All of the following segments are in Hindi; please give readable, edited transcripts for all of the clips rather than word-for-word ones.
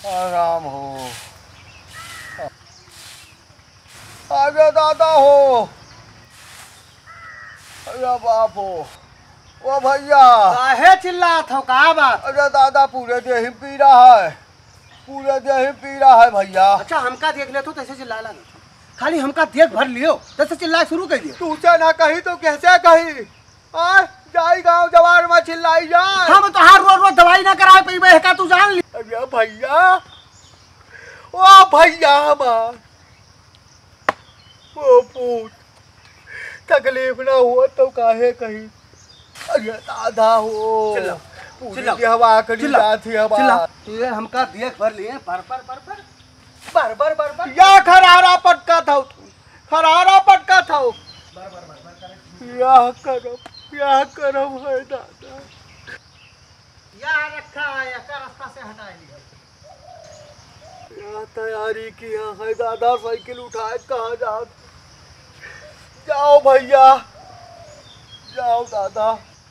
आराम हो। अरे दादा हो, अरे बाप हो, ओ भैया काहे चिल्लात हो? का बात? अरे दादा पूरे देह पी रहा है, पूरे देह पी रहा है भैया। अच्छा हमका देख ले तो तैसे चिल्ला लगा, खाली हमका देख भर लियो तैसे चिल्लाए शुरू कर दियो। तुझसे ना कही तो कैसे कही? जाई गाँव जवार में चिल्लाई जाए। हम तो हर रोज रोज दवाई ना कराए पी का तू जान ली। अरे भैया, ओ भैया हमार, ओ पूत तकलीफ ना हुआ तो काहे कही? अरे दादा हो, पूरी हवा करी जाती हवा। ये हमका देख भर लिए पर या खरारा पटका था, खरारा पटका था। या करम है दादा, या रखा है का रास्ता से हटा लिया। या तैयारी किया है दादा, साइकिल उठाए कहाँ जाओ? जाओ भैया, जाओ दादा।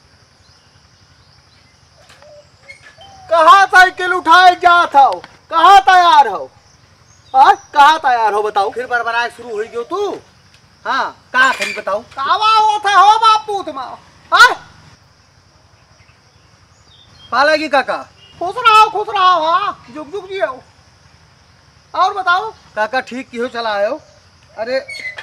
कहाँ साइकिल उठाए जात हो? कहाँ तैयार हो? कहाँ तैयार हो बताओ? फिर बरबराए शुरू हो गयो तू। हाँ का करी बताओ? कावा होता हो बापू तुम? पालेगी काका? खुश रहो, हाँ जुग जुग जियो। और बताओ काका ठीक की हो चला आयो? अरे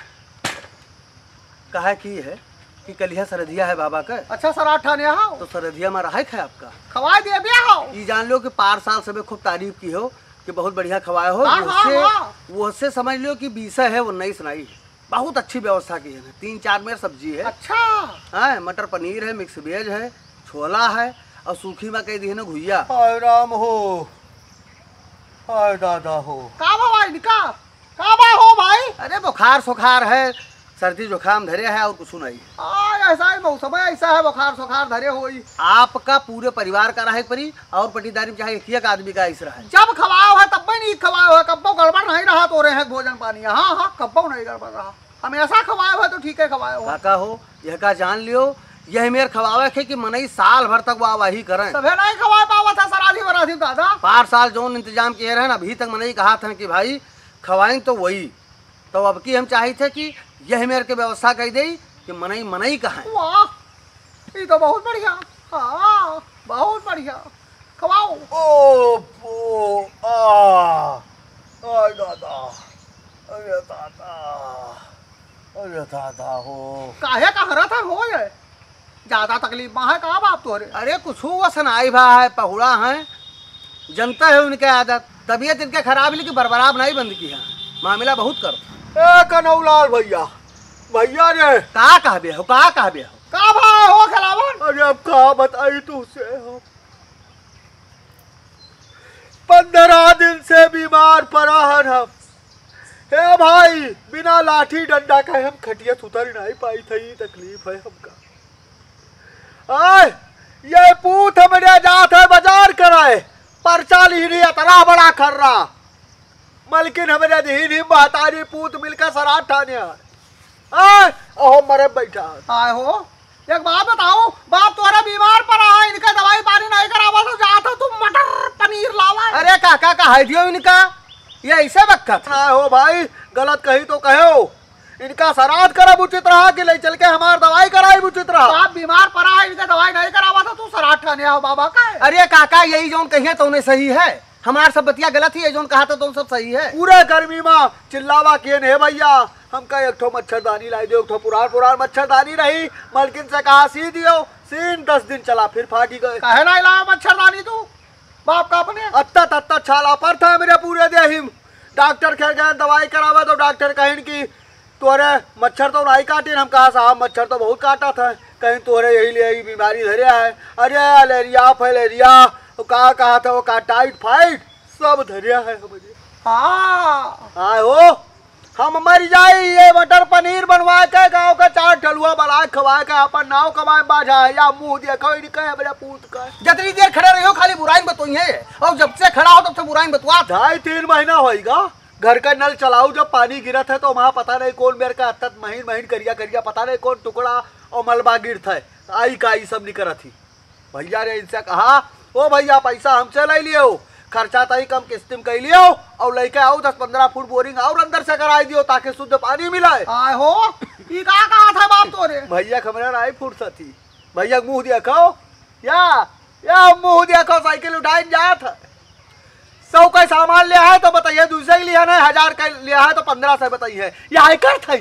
कहा की है कि कलिया सरदिया है बाबा का। अच्छा सराठ ठाने आओ तो सरदिया में रहा है आपका खवाए दे दिया हो। ये जान लो कि पार साल से खूब तारीफ की हो कि बहुत बढ़िया खवाए हो। वो से समझ लो कि बीसा है वो नहीं सुनाई है। बहुत अच्छी व्यवस्था की है, 3-4 मेर सब्जी है। अच्छा है, मटर पनीर है, मिक्स वेज है, छोला है और सूखी में कई दी है घुइया। राम हो, हाय दादा हो। काबा भाई निका काबा हो भाई? अरे बुखार सुखार है, सर्दी जुकाम धरे है और कुछ नहीं। ऐसा ही मौसम है, ऐसा है बुखार सुखार धरे हुई। आपका पूरे परिवार का रहे परी और पटीदारी में चाहे एक आदमी का ऐसा रहा है। जब खवाओ है तब भी नहीं खवाओ है, कब्बो गड़बड़ नहीं रहा तो रहे भोजन पानी। हाँ कब्बो नहीं गड़बड़ रहा, हमेशा खवाओ है तो ठीक है खवाओ। काका हो यह का जान लियो, यह मेरे खवावे है कि मनई साल भर तक वाही करें। सभे नहीं खवा पावा था सराधी वराधी दादा। पार साल जो इंतजाम किए रहे ना अभी तक मनई कहा था कि भाई खवाएं तो वही। तो अब की हम चाहे थे कि यह मेरे के व्यवस्था कर दी कि मनई कहा। वाह ये तो बहुत बढ़िया। हाँ बहुत बढ़िया, खवाओ। दादा, अरे दादा, अरे दादा हो। काहे का हरा था हो ये? ज्यादा तकलीफ में है का बाप तो? अरे कुछ वसन आई भा है, पहुड़ा है, जनता है उनके आदत, तबीयत इनके खराब लेकिन बरबराब नहीं बंद की है, मामला बहुत कर। कनौलाल भैया, भैया रे का कहबे हो? का कहबे हो? का भाई हो खिलावन? अरे अब का बताई तुझसे हो, 15 दिन से बीमार पड़ा है हम। हे भाई बिना लाठी डंडा का हम खटिया उतर नहीं पाई थी, तकलीफ है हमका। ये पूत हमने जात है बाजार कराए, पर्चा लीनी इतना बड़ा कर रहा, मलकिन हमने दीनी महतारी पूत मिलकर सराठ ठाने ओहो मरे बैठा आए हो। एक बात बताओ, बाप तुम्हारा बीमार पड़ा है, इनका दवाई पानी नहीं करावा तो जाता तुम मटर पनीर लावा। अरे काका का है दियो इनका, ये ऐसे वक्त हो भाई, गलत कही तो कहो। इनका सराध करब उचित रहा कि ले चल के हमार दवाई कराई उचित रहा। आप बीमार पड़ा है, इनका दवाई नहीं करावा तो तू सराठ ठाने आओ बाबा का। अरे काका यही जोन कहिए तो उन्हें सही है, हमार सब बतिया गलत ही है, जोन कहा था तो सब सही है। पूरे गर्मी में चिल्लावा किए ने भैया, हमका एक ठो मच्छरदानी लाई दो, एक ठो पुरान मच्छरदानी रही, मलकिन से कहा सी दियो, सीन 10 दिन चला फिर फाटी गए। कहे ना लाया मच्छरदानी तू बाप का अपने? अत्ता छाला पर था मेरे पूरे देह। डॉक्टर कह गए दवाई करावा तो डॉक्टर कहें कि तोरे मच्छर तो नहीं काटे। हम कहा साहब मच्छर तो बहुत काटा था, कहीं तोरे यही ले बीमारी धरिया है। अरे अलेरिया फैलेरिया कहा था वो का टाइफाइड सब धरिया है मुझे। हाँ हो हम मर जाए, ये मटर पनीर बनवा के गाँव का 4 ठलुआ बना खवा के अपन नाव कमाए बाजा या मुंह देखो मेरे पूत का। जितनी देर खड़े रही हो खाली बुराई बतोई है, और जब से खड़ा हो तब से बुराई बतवा। 2.5-3 महीना होगा घर का नल चलाऊ, जब पानी गिरत है तो वहाँ पता नहीं कौन मेरे का अत्तत महीन करिया पता नहीं कौन टुकड़ा और मलबा गिरत है, आई का सब निकलत थी। भैया ने इनसे कहा ओ भैया पैसा हमसे ले लियो, खर्चा तई कम किस्त में कर लियो और लेके आओ 10-15 फुट बोरिंग और अंदर से कराई दियो ताकि शुद्ध पानी मिले। आए हो ई का कहा था बाप तोरे? भैया खमरा आई फुर्सत थी। भैया मुंह देखो या मुंह देखो, साइकिल उठाई जात है। 100 का सामान लिया है तो बताइए, दूसरे के लिया ना 1000 का लिया है तो 1500 बताइए। यह कर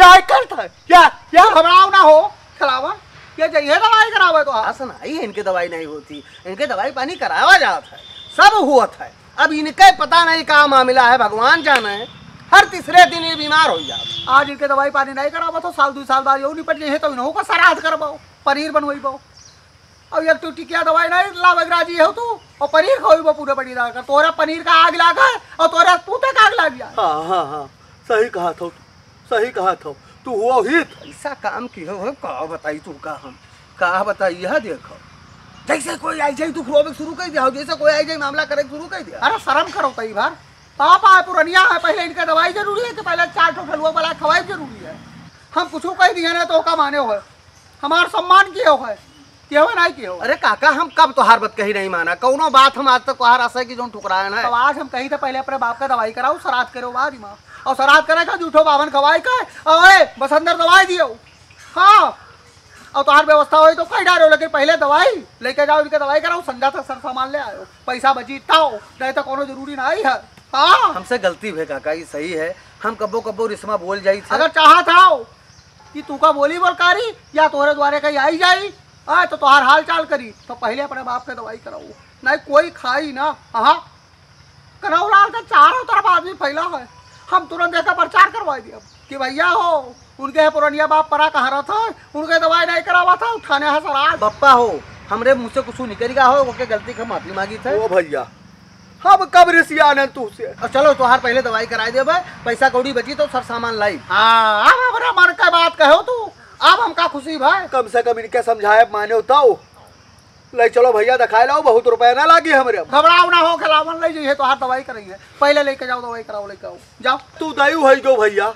या घबराओ ना हो खिलावन, ये चाहिए दवाई करावे तो हासन आई है। इनके दवाई नहीं होती, इनके दवाई पानी करावा जाता है, सब हुआ है। अब इनके पता नहीं क्या मामला है, भगवान जाने। हर तीसरे दिन ये बीमार हो जाता। आज इनके दवाई पानी नहीं करावा तो साल 2 साल बाद यो निपट जाए तो इन्हों का श्राद्ध करवाओ, पनीर बनवाइबो। अब एक टूटी क्या दवाई नहीं लावगराजी हो तू और पनीर खाओ पूरे बड़ी लाग कर। तोरा पनीर का आग लागा और तोरा पूते का आग लग गया। हाँ सही कहा था, सही कहा था तू। हुआ ही ऐसा काम किया हो, का बताई तू का हम का बताई। यह देखो जैसे कोई आई जाए तू खुआवे शुरू कर दिया, जैसे कोई आई जाए मामला करे शुरू कर दिया। अरे शर्म करो कई बार, पापा है पुरनिया है, पहले इनका दवाई जरूरी है कि पहले 4 ठो ठलुआ वाला खवाई जरूरी है। हम कुछ कह दिए ना तो का माने हो, हमार सम्मान किए हो है नहीं किए हो। अरे काका हम कब तोहार बात कही नहीं माना, कौनो बात हम आज तक तोहार आशा की जो ठुकराया ना। तो आज हम कही था पहले अपने बाप का दवाई कराओ, श्राद्ध करो बाद माँ और श्राद्ध करे का जूठो बावन खवाई का और बस अंदर दवाई दियो। हाँ और तोहार व्यवस्था हो तो कहीं डालो, लेकिन पहले दवाई लेके जाओ, इनके दवाई कराओ, संजा तक सर सामान ले आयो, पैसा बची ताओ नहीं तो कोनो जरूरी नहीं है। हाँ हमसे गलती है काका, ये सही है। हम कब्बो कब्बो रिश्मा बोल जाई, अगर चाहत आओ कि तू का बोली बोलकारी या तोहरे द्वारे कहीं आई जाई तो तोहार हाल चाल करी तो पहले अपने बाप के दवाई कराओ, नहीं कोई खाई ना। हाँ कराओ लाल का चारों तरफ आदमी फैला है। हम तुरंत देखा प्रचार करवा दिया कि भैया हो उनके पुरानिया बाप परा कहा रहा था, उनके दवाई नहीं करावा था, उठाने है सराज बप्पा हो। हमरे मुँह से कुछ निकलेगा हो, ओके गलती का माफी मांगी थे। ओ भैया हम कब रिसियान तू से। चलो तोहार पहले दवाई कराई दे भाई, पैसा कौड़ी बची तो सर सामान लाई। हाँ अब हमारा मन का बात कहो तू, अब हमका खुशी भाई। कम से कम इनके समझाए माने होता हो। ले चलो भैया दिखाए लाओ, बहुत रुपया ना लागी हमरे। घबराओ ना हो, खिलावन ले जाइए तो हाथ दवाई करेंगे, पहले लेके जाओ दवाई कराओ, लेके आओ जाओ। तू दयु है जो भैया।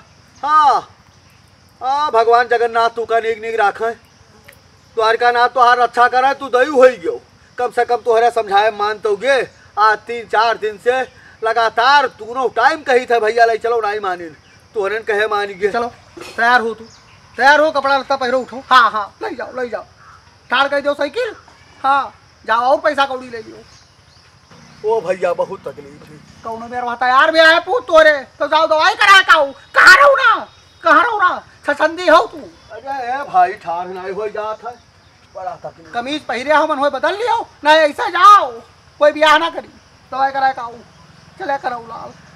हाँ भगवान जगन्नाथ तू का निक निक राखे, द्वारका नाथ तो हार अच्छा करे, तू दयु है गयो। कम से कम तुहरे समझाए मान तो गे। आज 3-4 दिन से लगातार दोनों टाइम कही थे भैया ले चलो, नहीं मानी तुहरे कहे मान गए। चलो तैयार हो, तू तैयार हो, कपड़ा लत्ता पहरो, उठो। हाँ ले जाओ ठाड़ कर दो साइकिल। हाँ जाओ और पैसा कौड़ी ले लियो। ओ भैया बहुत तकलीफ थी। कौनो मेरा तैयार भी है पूत तोरे तो जाओ दवाई करा का कहाँ रहू ना छछंदी हो तू। अरे भाई ठाड़ नहीं हो जात है, बड़ा तकलीफ। कमीज पहिरे हो मन हो बदल लियो, नहीं ऐसा जाओ, कोई ब्याह ना करी, दवाई करा का चले करो लाल।